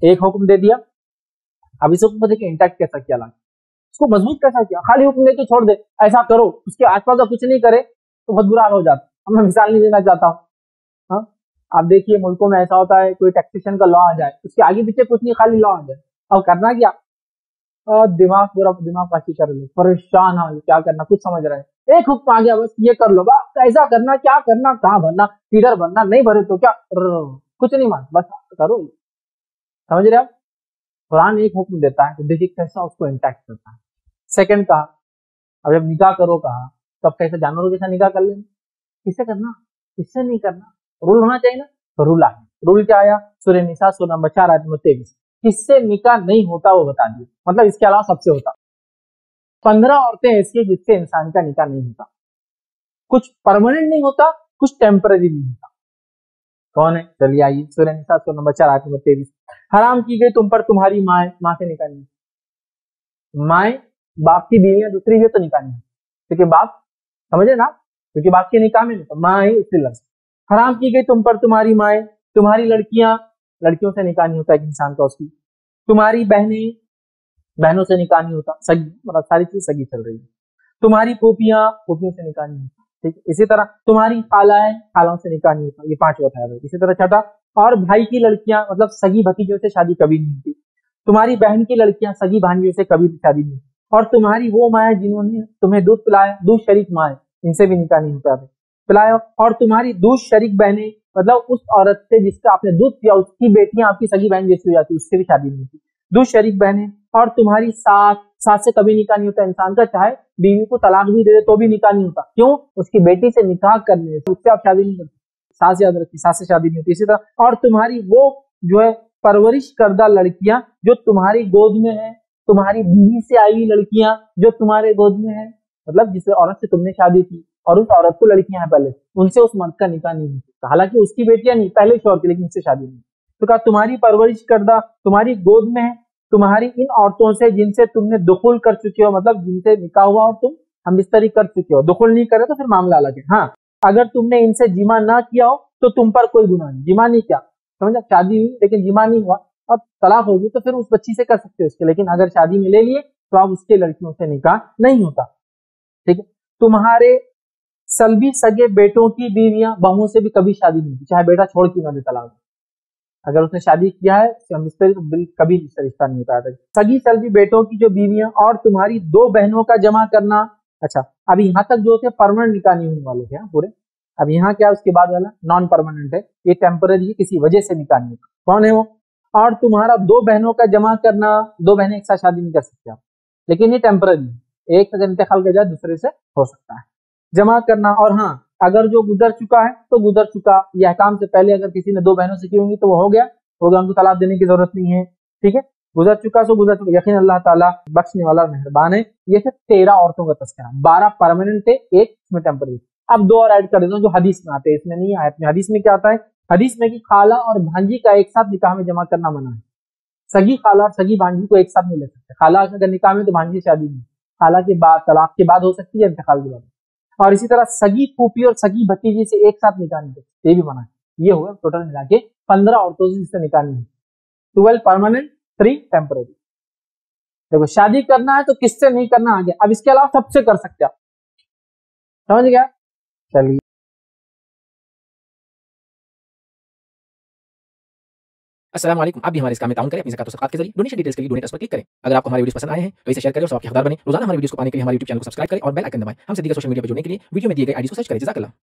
एक हुक्म दे दिया, अब इस हुक्म को देखिए इंटैक्ट कैसा किया अल्लाह, उसको मजबूत कैसा किया। खाली हुक्म देके छोड़ दे ऐसा करो, उसके आसपास का कुछ नहीं करे तो बहुत बुरा हाल हो जाता। अब मैं मिसाल नहीं देना चाहता हूँ। हाँ, आप देखिए मुल्कों में ऐसा होता है, कोई टैक्सेशन का लॉ आ जाए, उसके आगे पीछे कुछ नहीं, खाली लॉ आ जाए, अब करना क्या, और दिमाग पूरा दिमाग पाची कर लो, परेशान हो क्या करना कुछ समझ रहे हैं। एक हुक्म आ गया बस ये कर लो, बस ऐसा करना, क्या करना, कहाँ भरना, किधर भरना, नहीं भरे तो क्या, कुछ नहीं मान, बस करो। समझ रहे आप, कुरान एक हुक्म देता है तो देखिए कैसा उसको इंटैक्ट करता है। सेकंड कहा, अब जब निकाह करो कहा, तो अब कैसे जानवरों के साथ निकाह कर लेना, किससे करना, किससे नहीं करना, रूल होना चाहिए ना, तो रूल आया। रूल क्या आया, सूरह निसा सूरह नंबर 4 आयत नंबर 23, किससे निकाह नहीं होता वो बता दिए, मतलब इसके अलावा सबसे होता। 15 औरतें ऐसी है जिससे इंसान का निकाह नहीं होता, कुछ परमानेंट नहीं होता, कुछ टेम्पररी नहीं होता। कौन है, चलिए आइए, सूरह निसा सूरह नंबर 4 आयत नंबर 23, हराम की गई तुम पर तुम्हारी माँ, माँ से निकाह नहीं, माए बाप की बीवियां दूसरी है तो निकाह नहीं, क्योंकि बाप, समझे ना, क्योंकि बाप के निकाह में नहीं तो माँ है, इसलिए लफ्ज। हराम की गई तुम पर तुम्हारी माए, तुम्हारी लड़कियां, लड़कियों से निकाह नहीं होता एक इंसान का उसकी, तुम्हारी बहनें, बहनों से निकाह नहीं होता, सगी मतलब सारी चीज सगी चल रही है, तुम्हारी फूफियां, फूफियों से निकाह नहीं होता, ठीक है। इसी तरह तुम्हारी खालाएं, खालाओं से निकाह नहीं होता, ये 5 बताया गया। इसी तरह छठा, और भाई की लड़कियां मतलब सगी भतीजों से शादी कभी नहीं होती, तुम्हारी बहन की लड़कियां सगी भांजियों से कभी भी शादी नहीं, और तुम्हारी वो माए जिन्होंने तुम्हें दूध पिलाया, दूध शरीक माए, इनसे भी निकाह नहीं होता पिलाया, और तुम्हारी दूध शरीक बहनें मतलब उस औरत से जिसका आपने दूध पिया उसकी बेटियां आपकी सगी बहन जैसी हो जाती, उससे भी शादी नहीं होती, दूध शरीक बहनें, और तुम्हारी सास, सास से कभी निकाह नहीं होता इंसान का, चाहे बीवी को तलाक भी दे दे तो भी निकाह नहीं होता, क्यों, उसकी बेटी से निकाह करने से, उससे आप शादी नहीं करते, सास याद रखिए, सास से शादी नहीं होती। इसी तरह, और तुम्हारी वो जो है परवरिश करदा लड़कियां जो तुम्हारी गोद में है, तुम्हारी बीवी से आई हुई लड़कियां जो तुम्हारे गोद में है, मतलब जिस औरत से तुमने शादी की और उस औरत को लड़कियां हैं पहले, उनसे उस मर्द का निकाह नहीं होता, हालांकि उसकी बेटियां नहीं, पहले शौहर की, लेकिन उससे शादी नहीं। तो कहा तुम्हारी परवरिश करदा, तुम्हारी गोद में है, तुम्हारी इन औरतों से जिनसे तुमने दुखुल कर चुके हो, मतलब जिनसे निकाह हुआ और तुम हम बिस्तरी कर चुके हो, दुखुल नहीं करे तो फिर मामला अलग है। हाँ, अगर तुमने इनसे जिमा ना किया हो तो तुम पर कोई गुनाह नहीं, जिमा नहीं किया, समझा, शादी हुई लेकिन जिमा नहीं हुआ, अब तलाक होगी तो फिर उस बच्ची से कर सकते हो उसके, लेकिन अगर शादी में ले लिए तो अब उसके लड़कियों से निकाह नहीं होता, ठीक है। तुम्हारे सलबी सगे बेटों की बीवियां, बहुओं से भी कभी शादी नहीं होती, चाहे बेटा छोड़ क्यों ना दे तलाक, अगर उसने शादी किया है तो कभी रिश्ता नहीं होता है। सगी सलबी बेटों की जो बीवियां, और तुम्हारी 2 बहनों का जमा करना। अच्छा, अब यहाँ तक जो थे परमानेंट निकाह नहीं होने वाले थे पूरे, अब यहाँ क्या उसके बाद वाला नॉन परमानेंट है, ये टेम्पररी है, किसी वजह से निकाह नहीं होता। कौन है वो, और तुम्हारा 2 बहनों का जमा करना, 2 बहनें एक साथ शादी नहीं कर सकते आप, लेकिन ये टेम्पररी है, एक अगर इंतकाल कर जाए दूसरे से हो सकता है जमा करना। और हाँ, अगर जो गुजर चुका है तो गुजर चुका, यह अहकाम से पहले अगर किसी ने 2 बहनों से की होंगी तो वो हो गया, उनको तलाक देने की जरूरत नहीं है, ठीक है। गुजर चुका सो गुजर चुका, यकीन अल्लाह ताला बख्शने वाला मेहरबान है। ये थे 13 औरतों का तस्करा, 12 परमानेंट थे, एक इसमें टेम्पररी। अब 2 और ऐड कर देता हूँ जो हदीस में आते हैं, इसमें नहीं आयत में। हदीस में क्या आता है, हदीस में कि खाला और भांजी का एक साथ निकाह में जमा करना मना है, सगी खाला और सगी भांजी को एक साथ नहीं ले सकते, खाला अगर निकाह में तो भांजी शादी नहीं, खाला के बाद तलाक के बाद हो सकती है, इंतकाल के बाद। और इसी तरह सगी फूफी और सगी भतीजी से एक साथ निकाह नहीं सकते, ये भी मना है। ये हुआ टोटल मिला के 15 औरतों से जिससे निकाह नहीं, 12 परमानेंट, 3 टेम्पररी। देखो शादी करना है तो किससे नहीं करना आ गया, अब इसके अलावा सबसे कर सकते आप, समझ गया। चलिए, अस्सलाम वालेकुम। आप भी हमारे इस काम में ताउन करें अपनी ज़कात और सदक़ात के जरिए। डोनेशन डिटेल्स के लिए डोनेट पर क्लिक करें। अगर आपको हमारे वीडियोस पसंद आए हैं तो इसे शेयर करें और सबके हकदार बने। रोजाना हमारे वीडियोस को पाने के लिए हमारे YouTube चैनल को सब्सक्राइब करें और बेल आइकन दबाएं। हमसे दीगर सोशल मीडिया पर जुड़ने के लिए वीडियो में दिए गए आईडी को सर्च करें। जज़ाकल्लाह।